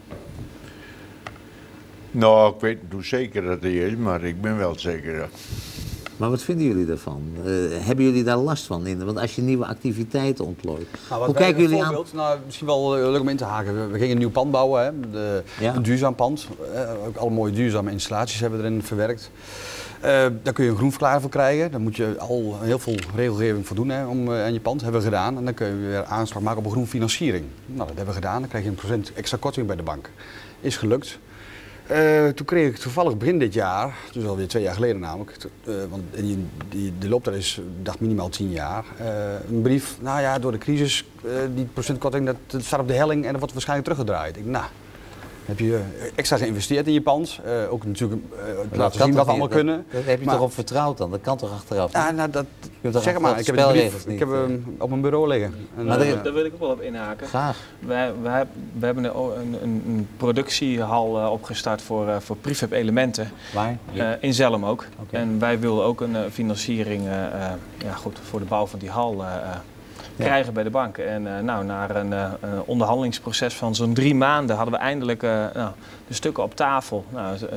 Nou, ik weet niet hoe zeker dat hij is, maar ik ben wel zeker. Ja. Maar wat vinden jullie daarvan? Uh, hebben jullie daar last van? In? Want als je nieuwe activiteiten ontplooit. Nou, hoe kijken jullie aan? Nou, misschien wel leuk om in te haken. We, we gingen een nieuw pand bouwen, hè? De, ja. Een duurzaam pand. Uh, ook alle mooie duurzame installaties hebben we erin verwerkt. Uh, daar kun je een groenverklaring voor krijgen. Daar moet je al heel veel regelgeving voor doen hè, om, uh, aan je pand. Dat hebben we gedaan. En dan kun je weer aanspraak maken op een groenfinanciering. Nou, dat hebben we gedaan. Dan krijg je een procent extra korting bij de bank. Is gelukt. Uh, toen kreeg ik toevallig begin dit jaar, dus alweer twee jaar geleden namelijk, uh, want die, die, de looptijd is dacht minimaal tien jaar, uh, een brief, nou ja, door de crisis, uh, die procentkorting, dat, dat staat op de helling en dat wordt waarschijnlijk teruggedraaid. Ik, nou, heb je extra geïnvesteerd in je pand, uh, ook natuurlijk uh, laten zien wat we allemaal dat, kunnen. Daar heb je maar, toch op vertrouwd dan? Dat kan toch achteraf? Ja, nou, dat, zeg maar, ik heb, het brief, ik heb hem op mijn bureau liggen. En, maar uh, daar wil ik ook wel op inhaken. Graag. Wij, wij, we hebben een, een, een productiehal uh, opgestart voor, uh, voor prefab elementen. Waar? Uh, in Zelm ook. Okay. En wij wilden ook een uh, financiering uh, ja, goed, voor de bouw van die hal uh, Ja. krijgen bij de bank. En uh, nou, na een, uh, een onderhandelingsproces van zo'n drie maanden hadden we eindelijk uh, nou, de stukken op tafel. Nou, uh,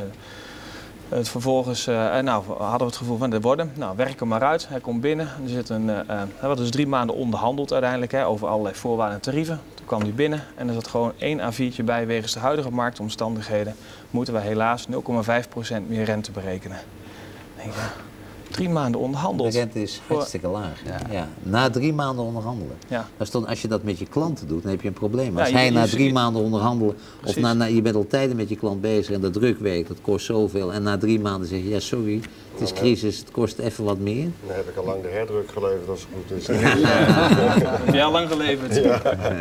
het vervolgens uh, nou, hadden we het gevoel van, dit worden. Nou, werk hem maar uit. Hij komt binnen. Er zit een, uh, we hadden dus drie maanden onderhandeld uiteindelijk hè, over allerlei voorwaarden en tarieven. Toen kwam hij binnen en er zat gewoon één A viertje bij. Wegens de huidige marktomstandigheden moeten we helaas nul komma vijf procent meer rente berekenen. Denk je, Drie maanden onderhandeld. De rente is hartstikke laag. Ja. Ja. Na drie maanden onderhandelen. Ja. Dan als je dat met je klanten doet, dan heb je een probleem. Als ja, je, hij na drie je, maanden onderhandelen, precies. of na, na, je bent al tijden met je klant bezig en de drukwerk, dat kost zoveel. En na drie maanden zeg je, ja sorry, het is crisis, het kost even wat meer. Dan heb ik al lang de herdruk geleverd als het goed is. Ja. Heb jij al lang geleverd? Ja.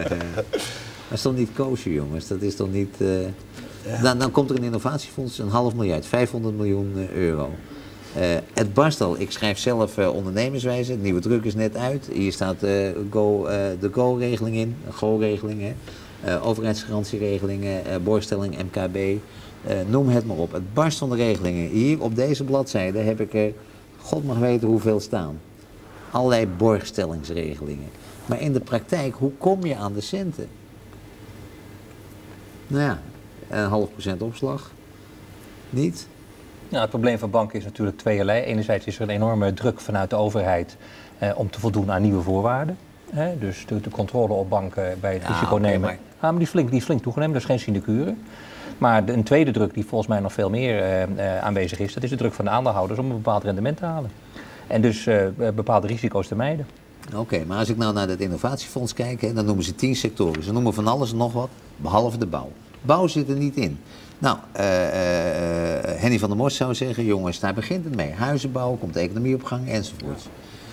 Dat is toch niet koosje jongens, dat is toch niet... Uh... Ja. Dan, dan komt er een innovatiefonds, een half miljard, vijfhonderd miljoen euro. Uh, het barst al. Ik schrijf zelf uh, ondernemerswijze. Het nieuwe druk is net uit. Hier staat uh, go, uh, de Go-regeling in. Go-regeling, hè. Uh, overheidsgarantieregelingen, uh, borgstelling, M K B. Uh, noem het maar op. Het barst van de regelingen. Hier op deze bladzijde heb ik er, god mag weten hoeveel staan. Allerlei borgstellingsregelingen. Maar in de praktijk, hoe kom je aan de centen? Nou ja, een half procent opslag. Niet. Ja, het probleem van banken is natuurlijk tweeërlei. Enerzijds is er een enorme druk vanuit de overheid eh, om te voldoen aan nieuwe voorwaarden. Hè? Dus de, de controle op banken bij het Ja, risico nemen. oké, maar- Ah, maar die is flink, die is flink toegenomen, dat is geen sinecure. Maar de, een tweede druk die volgens mij nog veel meer eh, eh, aanwezig is, dat is de druk van de aandeelhouders om een bepaald rendement te halen. En dus eh, bepaalde risico's te mijden. Oké, okay, maar als ik nou naar het innovatiefonds kijk, hè, dan noemen ze tien sectoren. Ze noemen van alles en nog wat, behalve de bouw. Bouw zit er niet in. Nou, uh, uh, Henny van der Mors zou zeggen, jongens, daar begint het mee. Huizenbouw, komt de economie op gang, enzovoort.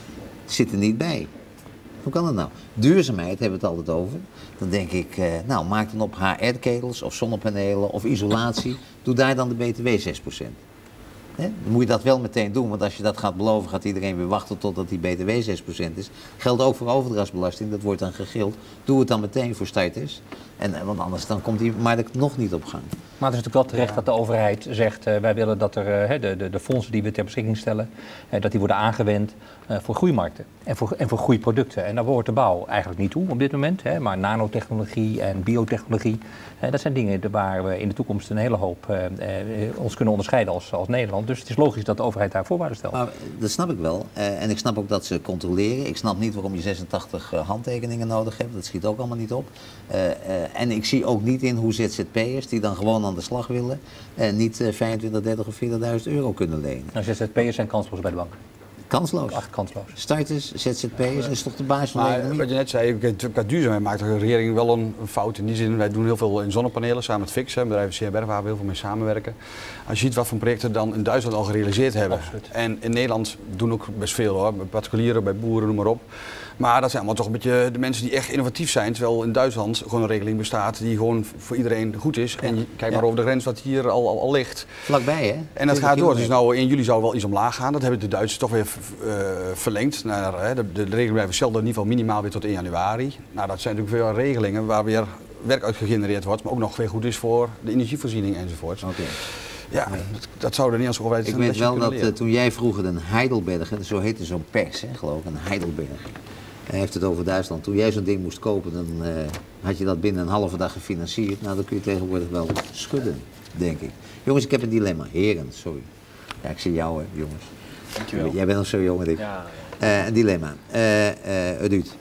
Zit er niet bij. Hoe kan dat nou? Duurzaamheid hebben we het altijd over. Dan denk ik, uh, nou, maak dan op H R-ketels of zonnepanelen of isolatie. Doe daar dan de B T W zes procent. He? Dan moet je dat wel meteen doen, want als je dat gaat beloven, gaat iedereen weer wachten totdat die B T W zes procent is. Geldt ook voor overdrachtsbelasting, dat wordt dan gegild. Doe het dan meteen voor starters, en, want anders dan komt die markt nog niet op gang. Maar het is natuurlijk wel terecht dat de overheid zegt, uh, wij willen dat er uh, de, de, de fondsen die we ter beschikking stellen, uh, dat die worden aangewend uh, voor groeimarkten en voor, en voor groeiproducten. En daar behoort de bouw eigenlijk niet toe op dit moment, hè, maar nanotechnologie en biotechnologie, uh, dat zijn dingen waar we in de toekomst een hele hoop uh, uh, ons kunnen onderscheiden als, als Nederland. Dus het is logisch dat de overheid daar voorwaarden stelt. Maar dat snap ik wel. Uh, en ik snap ook dat ze controleren. Ik snap niet waarom je zesentachtig uh, handtekeningen nodig hebt. Dat schiet ook allemaal niet op. Uh, uh, en ik zie ook niet in hoe Z Z P'ers die dan gewoon aan de slag willen, uh, niet uh, vijfentwintig, dertig of veertigduizend euro kunnen lenen. Nou, Z Z P'ers zijn kansloos bij de bank. Kansloos? Echt kansloos. Starters, Z Z P'ers, is toch de basis van de Maar economie? wat je net zei, qua duurzaamheid maakt de regering wel een, een fout. In die zin, wij doen heel veel in zonnepanelen samen met Fix, een bedrijf C R Berg waar we heel veel mee samenwerken. Als je ziet wat voor projecten dan in Duitsland al gerealiseerd hebben. Absoluut. En in Nederland doen ook best veel hoor, bij particulieren, bij boeren, noem maar op. Maar dat zijn allemaal toch een beetje de mensen die echt innovatief zijn. Terwijl in Duitsland gewoon een regeling bestaat die gewoon voor iedereen goed is. En je, kijk maar Ja. over de grens wat hier al, al, al ligt. Vlakbij hè? En dat gaat door. Dus nou in juli zou wel iets omlaag gaan. Dat hebben de Duitsers toch weer uh, verlengd. Naar, hè, de, de, de regeling blijft hetzelfde in ieder geval minimaal weer tot één januari. Nou dat zijn natuurlijk veel regelingen waar weer werk uit gegenereerd wordt. Maar ook nog weer goed is voor de energievoorziening enzovoort. Okay. Ja, dat, dat zou er niet als overheid Ik weet wel dat uh, toen jij vroeger een Heidelberger, zo heette zo'n pers, hè, geloof ik, een Heidelberger. Hij heeft het over Duitsland. Toen jij zo'n ding moest kopen, dan uh, had je dat binnen een halve dag gefinancierd. Nou, dan kun je tegenwoordig wel schudden, denk ik. Jongens, ik heb een dilemma. Heren, sorry. Ja, ik zie jou, hè, jongens. Dankjewel. Jij bent nog zo jong als ik. Ja. Uh, een dilemma. Uh, uh, Ruud.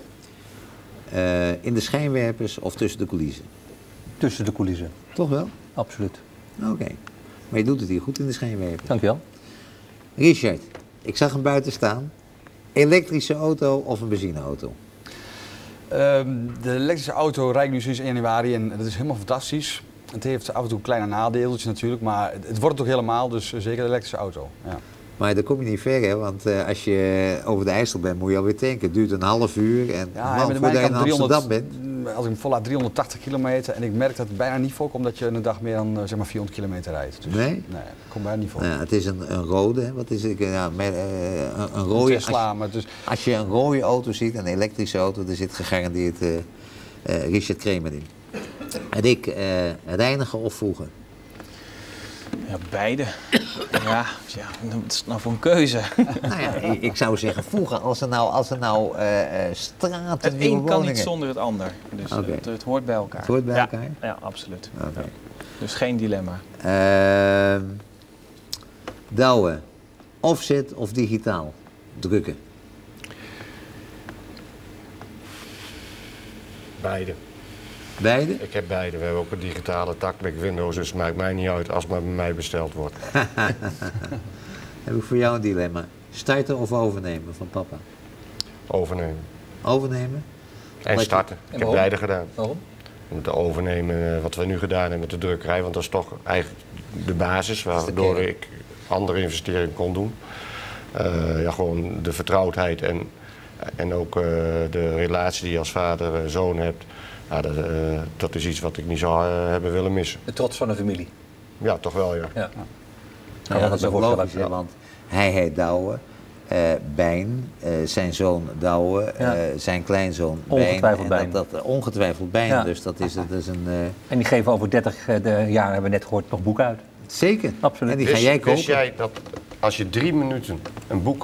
Uh, in de schijnwerpers of tussen de coulissen? Tussen de coulissen. Toch wel? Absoluut. Oké. Okay. Maar je doet het hier goed in de schijnwerpers. Dankjewel. Richard, ik zag hem buiten staan. Elektrische auto of een benzineauto? Um, de elektrische auto rijdt nu sinds één januari en dat is helemaal fantastisch. Het heeft af en toe kleine nadeeltjes natuurlijk, maar het wordt het ook helemaal, dus zeker de elektrische auto. Ja. Maar daar kom je niet ver, hè? Want uh, als je over de IJssel bent, moet je alweer tanken. Het duurt een half uur en ja, man, voordat je in Amsterdam bent. Als ik hem vollaat driehonderdtachtig kilometer en ik merk dat het bijna niet voorkomt dat je een dag meer dan uh, zeg maar vierhonderd kilometer rijdt. Dus, nee? Nee, dat komt bijna niet voor. Nou ja, het is een, een rode, hè? Wat is het? Ja, met, uh, een, een rode. Tesla, als, maar dus... als je een rode auto ziet, een elektrische auto, daar zit gegarandeerd uh, uh, Richard Kremer in. En ik, uh, reinigen of voegen? Ja, beide. Ja, ja, wat is het nou voor een keuze? Nou ja, ik zou zeggen voegen. Als er nou, als er nou uh, straten, het nieuwe een kan woningen. niet zonder het ander. Dus okay. het, het hoort bij elkaar. Het hoort bij ja, elkaar? Ja, absoluut. Okay. Ja. Dus geen dilemma. Uh, douwen. Offset of digitaal? Drukken? Beide. Beide? Ik heb beide. We hebben ook een digitale tak met Windows, dus het maakt mij niet uit als het maar bij mij besteld wordt. Heb ik voor jou een dilemma. Starten of overnemen van papa? Overnemen. Overnemen? En Wat starten. Je... Ik heb beide gedaan. Waarom? Om te overnemen wat we nu gedaan hebben met de drukkerij, want dat is toch eigenlijk de basis waardoor de ik andere investeringen kon doen. Uh, ja, gewoon de vertrouwdheid en, en ook uh, de relatie die je als vader-zoon uh, hebt. Ja, dat, uh, dat is iets wat ik niet zou uh, hebben willen missen. De trots van de familie. Ja, toch wel, ja. Ja, ja. Ja, ja, dat is ook logisch, ja, want hij heet Douwe, uh, Bijn, uh, zijn zoon Douwe, ja. uh, zijn kleinzoon ongetwijfeld Bijn. Bijn. Dat, dat, ongetwijfeld Bijn, ja. Dus dat is, dat is een... Uh... En die geven over dertig uh, jaar, hebben we net gehoord, nog boeken uit. Zeker. Absoluut. En die ga jij kopen. Wist jij dat als je drie minuten een boek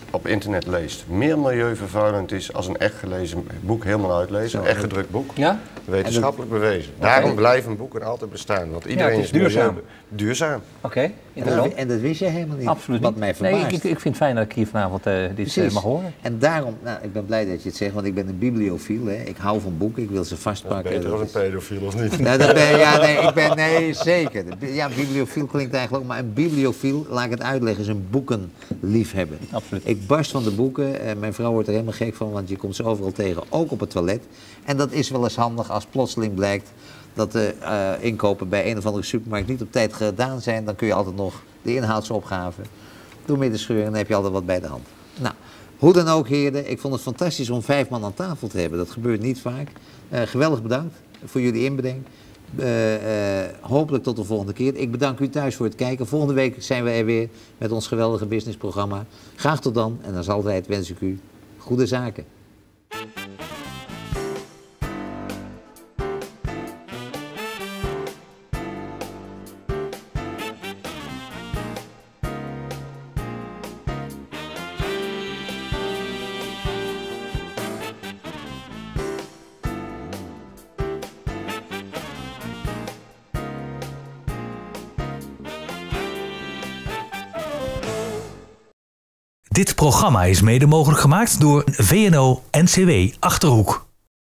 op internet leest meer milieuvervuilend is als een echt gelezen boek helemaal uitlezen, een echt gedrukt boek. Ja? Wetenschappelijk bewezen. Daarom blijven boeken altijd bestaan, want iedereen ja, is, is duurzaam. milieu, duurzaam. Oké, okay, en, en dat wist je helemaal niet. Absoluut Wat niet. mij verbaast. Nee, ik, ik vind het fijn dat ik hier vanavond uh, dit uh, mag horen. En daarom, nou, ik ben blij dat je het zegt, want ik ben een bibliofiel. Hè. Ik hou van boeken, ik wil ze vastpakken. Dat is beter dan een pedofiel, of niet? Nou, dat ben, ja, nee, ik ben, nee, zeker. Ja, bibliofiel klinkt eigenlijk ook, maar een bibliofiel, laat ik het uitleggen, is een boekenliefhebber. Absoluut. Ik barst van de boeken, en mijn vrouw wordt er helemaal gek van, want je komt ze overal tegen, ook op het toilet. En dat is wel eens handig als plotseling blijkt dat de uh, inkopen bij een of andere supermarkt niet op tijd gedaan zijn. Dan kun je altijd nog de inhoudsopgave door midden scheuren en dan heb je altijd wat bij de hand. Nou, hoe dan ook heren, ik vond het fantastisch om vijf man aan tafel te hebben. Dat gebeurt niet vaak. Uh, geweldig bedankt voor jullie inbreng. Uh, uh, hopelijk tot de volgende keer. Ik bedank u thuis voor het kijken. Volgende week zijn we er weer met ons geweldige businessprogramma. Graag tot dan en als altijd wens ik u goede zaken. Dit programma is mede mogelijk gemaakt door V N O N C W Achterhoek.